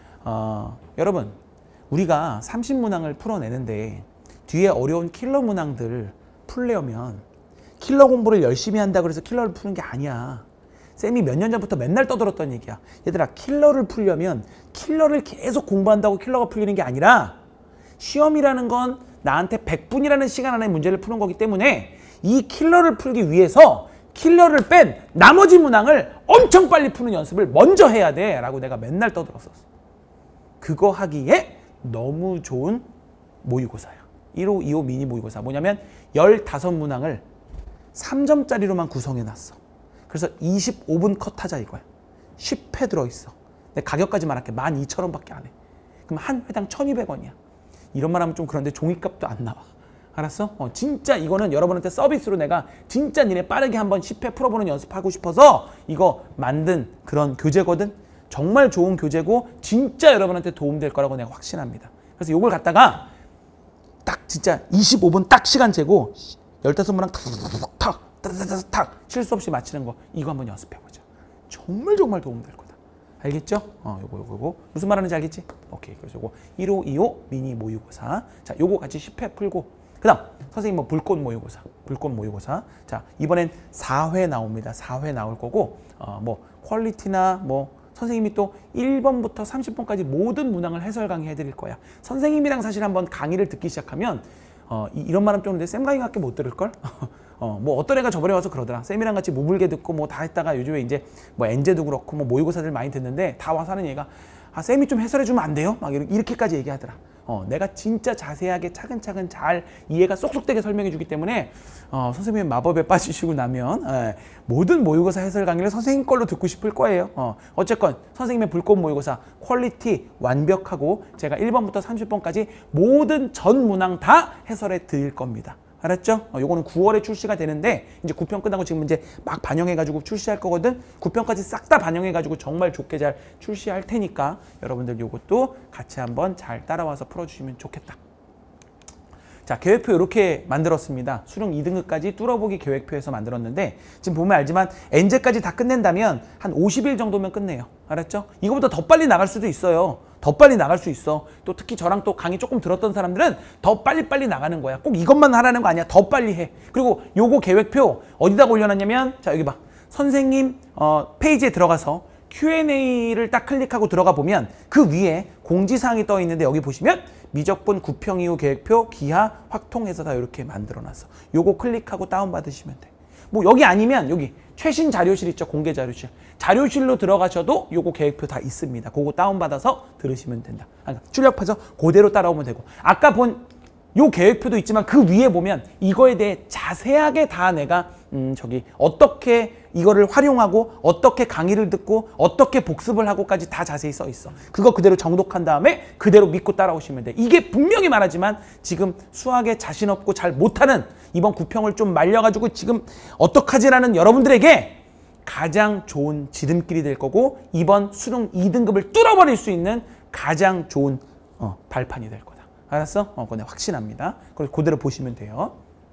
여러분 우리가 30문항을 풀어내는데 뒤에 어려운 킬러 문항들 풀려면 킬러 공부를 열심히 한다고 해서 킬러를 푸는 게 아니야. 쌤이 몇 년 전부터 맨날 떠들었던 얘기야. 얘들아 킬러를 풀려면 킬러를 계속 공부한다고 킬러가 풀리는 게 아니라 시험이라는 건 나한테 100분이라는 시간 안에 문제를 푸는 거기 때문에 이 킬러를 풀기 위해서 킬러를 뺀 나머지 문항을 엄청 빨리 푸는 연습을 먼저 해야 돼 라고 내가 맨날 떠들었었어. 그거 하기에 너무 좋은 모의고사야. 1525 미니 모의고사. 뭐냐면 15문항을 3점짜리로만 구성해놨어. 그래서 25분 컷하자 이거야. 10회 들어있어. 내 가격까지 말할게. 12,000원밖에 안 해. 그럼 한 회당 1,200원이야. 이런 말 하면 좀 그런데 종이값도 안 나와. 알았어? 진짜 이거는 여러분한테 서비스로 내가 진짜 니네 빠르게 한번 10회 풀어보는 연습하고 싶어서 이거 만든 그런 교재거든. 정말 좋은 교재고 진짜 여러분한테 도움될 거라고 내가 확신합니다. 그래서 이걸 갖다가 딱 진짜 25분 딱 시간 재고 15문항 탁 실수 없이 맞히는 거 이거 한번 연습해보자. 정말 도움될 거다. 알겠죠? 요거 무슨 말하는지 알겠지? 오케이. 그래서 요거 1525 미니 모의고사. 자, 요거 같이 10회 풀고 그다음 선생님 뭐 불꽃 모의고사. 자, 이번엔 4회 나옵니다. 4회 나올 거고 뭐 퀄리티나 뭐 선생님이 또 1번부터 30번까지 모든 문항을 해설 강의 해드릴 거야. 선생님이랑 사실 한번 강의를 듣기 시작하면 이런 말은 좀 근데 쌤 강의밖에 못 들을걸? 뭐 어떤 애가 저번에 와서 그러더라. 쌤이랑 같이 무물개 듣고 뭐 다 했다가 요즘에 이제 뭐 엔제도 그렇고 뭐 모의고사들 많이 듣는데 다 와서 하는 얘기가 쌤이 좀 해설해주면 안 돼요? 막 이렇게까지 얘기하더라. 내가 진짜 자세하게 차근차근 잘 이해가 쏙쏙되게 설명해 주기 때문에 선생님의 마법에 빠지시고 나면 모든 모의고사 해설 강의를 선생님 걸로 듣고 싶을 거예요. 어쨌건 선생님의 불꽃 모의고사 퀄리티 완벽하고 제가 1번부터 30번까지 모든 전 문항 다 해설해 드릴 겁니다. 알았죠? 요거는 9월에 출시가 되는데 이제 9편 끝나고 지금 이제 막 반영해가지고 출시할 거거든. 9편까지 싹 다 반영해가지고 정말 좋게 잘 출시할 테니까 여러분들 요것도 같이 한번 잘 따라와서 풀어주시면 좋겠다. 자, 계획표 이렇게 만들었습니다. 수능 2등급까지 뚫어보기 계획표에서 만들었는데 지금 보면 알지만 엔제까지 다 끝낸다면 한 50일 정도면 끝내요. 알았죠? 이거보다 더 빨리 나갈 수도 있어요. 더 빨리 나갈 수 있어. 또 특히 저랑 또 강의 조금 들었던 사람들은 더 빨리 나가는 거야. 꼭 이것만 하라는 거 아니야. 더 빨리 해. 그리고 요거 계획표 어디다 올려놨냐면 자 여기 봐. 선생님 페이지에 들어가서 Q&A를 딱 클릭하고 들어가 보면 그 위에 공지사항이 떠 있는데 여기 보시면 미적분 9평 이후 계획표 기하 확통해서 다 이렇게 만들어놨어. 요거 클릭하고 다운받으시면 돼. 뭐 여기 아니면 여기 최신 자료실 있죠. 공개 자료실. 자료실로 들어가셔도 요거 계획표 다 있습니다. 그거 다운받아서 들으시면 된다. 출력해서 그대로 따라오면 되고. 아까 본 요 계획표도 있지만 그 위에 보면 이거에 대해 자세하게 다 내가 어떻게 이거를 활용하고 어떻게 강의를 듣고 어떻게 복습을 하고까지 다 자세히 써 있어. 그거 그대로 정독한 다음에 그대로 믿고 따라오시면 돼. 이게 분명히 말하지만 지금 수학에 자신 없고 잘 못하는 이번 구평을 좀 말려가지고 지금 어떡하지라는 여러분들에게 가장 좋은 지름길이 될 거고 이번 수능 2등급을 뚫어버릴 수 있는 가장 좋은 발판이 될 거다. 알았어? 그건 확신합니다. 그래서 그대로 보시면 돼요.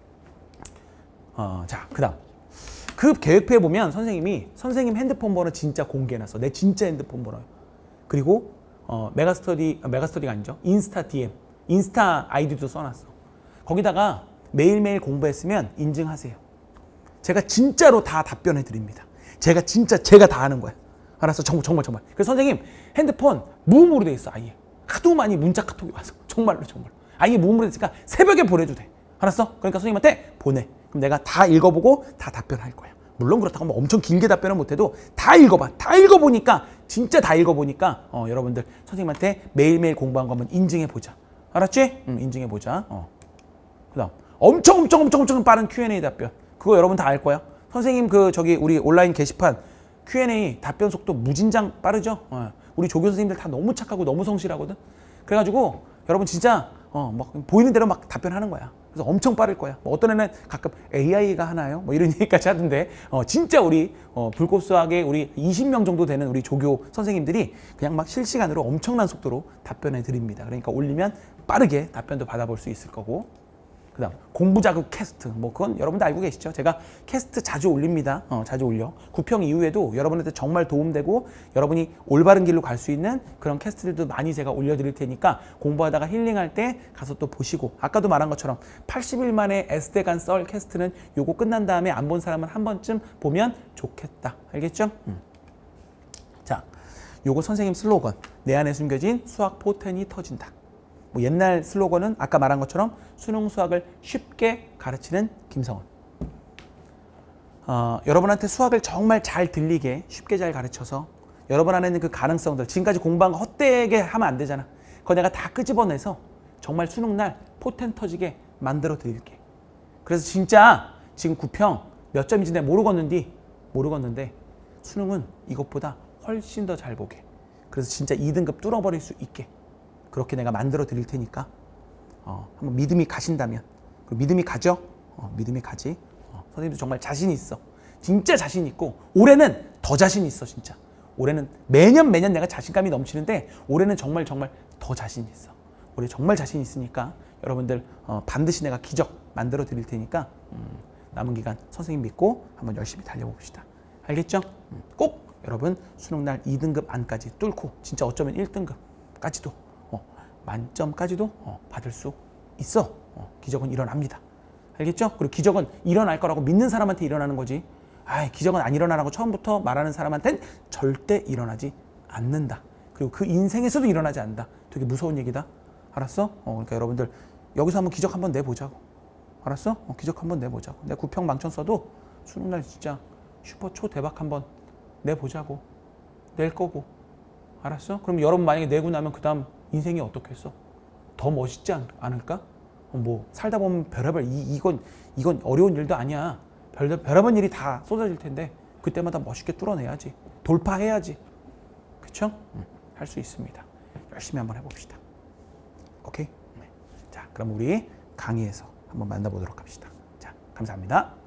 자, 그 다음. 그 계획표에 보면 선생님 핸드폰 번호 진짜 공개해놨어. 내 진짜 핸드폰 번호. 그리고 메가스터디가 아니죠. 인스타 DM, 인스타 아이디도 써놨어. 거기다가 매일매일 공부했으면 인증하세요. 제가 진짜로 다 답변해 드립니다. 제가 다 하는 거야. 알았어? 정말. 그래서 선생님 핸드폰 무음으로 돼 있어. 아예. 하도 많이 문자 카톡이 와서 정말로. 아예 무음으로 됐으니까 새벽에 보내도 돼. 알았어? 그러니까 선생님한테 보내. 그럼 내가 다 읽어보고 다 답변할 거야. 물론 그렇다고 뭐 엄청 길게 답변을 못해도 다 읽어봐. 다 읽어보니까 진짜 다 읽어보니까 여러분들 선생님한테 매일매일 공부한 거 한번 인증해보자. 알았지? 인증해보자. 그 다음 엄청 빠른 Q&A 답변. 그거 여러분 다 알 거야. 선생님 우리 온라인 게시판 Q&A 답변 속도 무진장 빠르죠? 우리 조교 선생님들 다 너무 착하고 너무 성실하거든. 그래가지고 여러분 진짜 막 보이는 대로 막 답변하는 거야. 그래서 엄청 빠를 거야. 뭐 어떤 애는 가끔 AI가 하나요? 뭐 이런 얘기까지 하던데 진짜 우리 불꽃수학의 우리 20명 정도 되는 우리 조교 선생님들이 그냥 막 실시간으로 엄청난 속도로 답변해 드립니다. 그러니까 올리면 빠르게 답변도 받아볼 수 있을 거고. 그 다음 공부자극 캐스트, 뭐 그건 여러분들 알고 계시죠? 제가 캐스트 자주 올립니다. 자주 올려. 구평 이후에도 여러분한테 정말 도움되고 여러분이 올바른 길로 갈 수 있는 그런 캐스트들도 많이 제가 올려드릴 테니까 공부하다가 힐링할 때 가서 또 보시고, 아까도 말한 것처럼 80일 만에 S대간 썰 캐스트는 요거 끝난 다음에 안 본 사람은 한 번쯤 보면 좋겠다. 알겠죠? 자, 요거 선생님 슬로건, 내 안에 숨겨진 수학 포텐이 터진다. 뭐 옛날 슬로건은 아까 말한 것처럼 수능 수학을 쉽게 가르치는 김성원. 여러분한테 수학을 정말 잘 들리게 쉽게 잘 가르쳐서 여러분 안에 있는 그 가능성들, 지금까지 공부한 거 헛되게 하면 안 되잖아. 그거 내가 다 끄집어내서 정말 수능날 포텐 터지게 만들어 드릴게. 그래서 진짜 지금 구평 몇 점인지 내가 모르겠는데 수능은 이것보다 훨씬 더 잘 보게. 그래서 진짜 2등급 뚫어버릴 수 있게 그렇게 내가 만들어 드릴 테니까 한번 믿음이 가신다면, 믿음이 가죠? 믿음이 가지. 선생님도 정말 자신 있어. 진짜 자신 있고 올해는 더 자신 있어. 진짜 올해는 매년 내가 자신감이 넘치는데 올해는 정말 더 자신 있어. 올해 정말 자신 있으니까 여러분들 반드시 내가 기적 만들어 드릴 테니까 남은 기간 선생님 믿고 한번 열심히 달려봅시다. 알겠죠? 꼭 여러분 수능날 2등급 안까지 뚫고 진짜 어쩌면 1등급까지도 만점까지도 받을 수 있어. 기적은 일어납니다. 알겠죠? 그리고 기적은 일어날 거라고 믿는 사람한테 일어나는 거지. 기적은 안 일어나라고 처음부터 말하는 사람한테는 절대 일어나지 않는다. 그리고 그 인생에서도 일어나지 않는다. 되게 무서운 얘기다. 알았어? 그러니까 여러분들 여기서 한번 기적 한번 내보자고. 알았어? 기적 한번 내보자고. 내가 구평 망천 써도 수능날 진짜 슈퍼 초 대박 한번 내보자고. 낼 거고. 알았어? 그럼 여러분 만약에 내고 나면 그 다음 인생이 어떻겠어? 더 멋있지 않을까? 뭐 살다 보면 별의별 이건 어려운 일도 아니야. 별의별 일이 다 쏟아질 텐데 그때마다 멋있게 뚫어내야지. 돌파해야지. 그쵸? 할 수 있습니다. 열심히 한번 해봅시다. 오케이? 자, 그럼 우리 강의에서 한번 만나보도록 합시다. 자, 감사합니다.